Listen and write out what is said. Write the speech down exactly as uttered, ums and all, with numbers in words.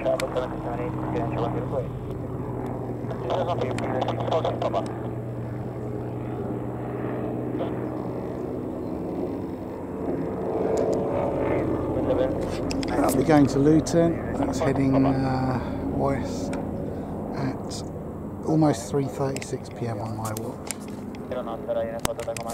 I'll be going to Luton. That's heading uh, west at almost three thirty-six p m on my watch.